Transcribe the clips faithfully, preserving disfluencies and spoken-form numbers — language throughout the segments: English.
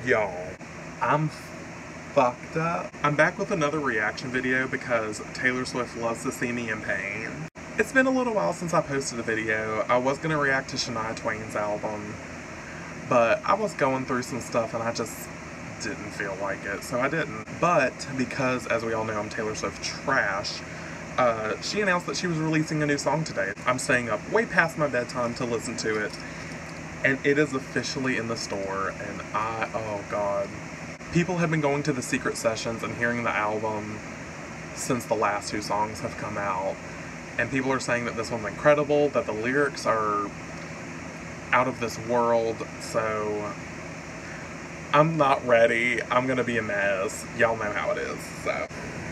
Y'all, I'm fucked up. I'm back with another reaction video because Taylor Swift loves to see me in pain. It's been a little while since I posted a video. I was gonna react to Shania Twain's album, but I was going through some stuff and I just didn't feel like it, so I didn't. But because, as we all know, I'm Taylor Swift trash, uh, she announced that she was releasing a new song today. I'm staying up way past my bedtime to listen to it, and it is officially in the store, and I, oh god. People have been going to the secret sessions and hearing the album since the last two songs have come out, and people are saying that this one's incredible, that the lyrics are out of this world, so I'm not ready. I'm gonna be a mess. Y'all know how it is, so.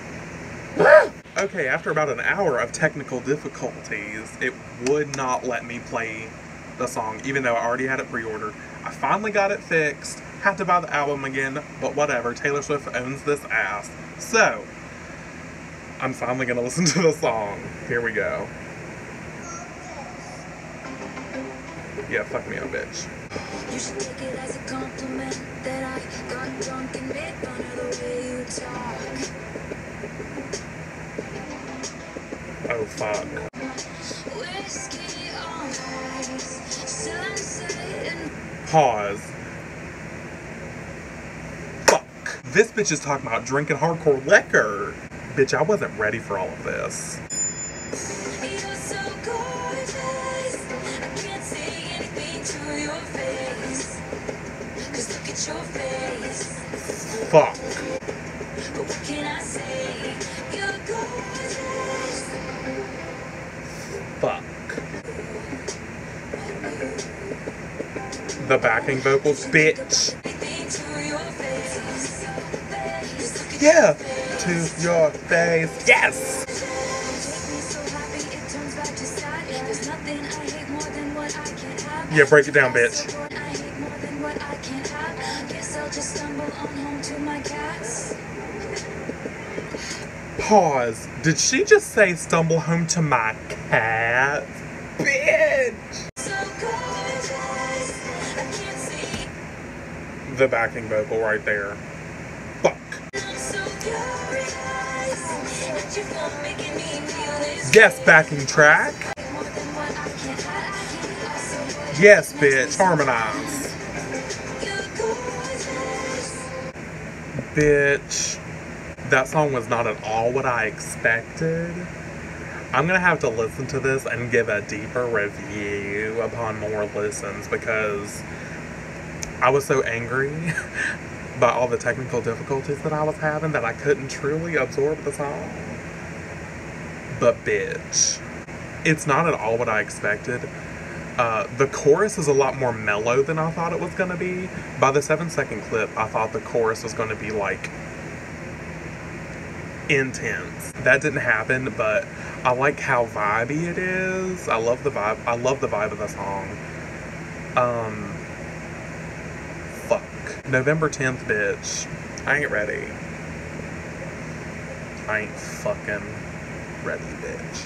Okay, after about an hour of technical difficulties, it would not let me play the song, even though I already had it pre-ordered. I finally got it fixed, had to buy the album again, but whatever, Taylor Swift owns this ass. So, I'm finally gonna listen to the song. Here we go. Yeah, fuck me up, bitch. You should take it as a compliment that I got drunk and made fun of the way you talk. Oh, fuck. Whiskey on ice, sunset and Pause. Fuck. This bitch is talking about drinking hardcore liquor. Bitch, I wasn't ready for all of this. you're so gorgeous. I can't say anything to your face, 'cause look at your face. Fuck. But what can I say? You're gorgeous. Fuck. The backing vocals, bitch. Anything to your face. 'Cause look at Yeah. To your face. Yes. Yeah, break it down, bitch. Pause. Did she just say stumble home to my cat? Bitch! The backing vocal right there. Fuck. Yes, backing track. Yes, bitch. Harmonize. Bitch. That song was not at all what I expected. I'm gonna have to listen to this and give a deeper review upon more listens because I was so angry by all the technical difficulties that I was having that I couldn't truly absorb the song. But bitch, it's not at all what I expected. Uh, the chorus is a lot more mellow than I thought it was gonna be. By the seven second clip, I thought the chorus was gonna be like intense. That didn't happen, but I like how vibey it is. I love the vibe. I love the vibe of the song. Um, fuck. November tenth, bitch. I ain't ready. I ain't fucking ready, bitch.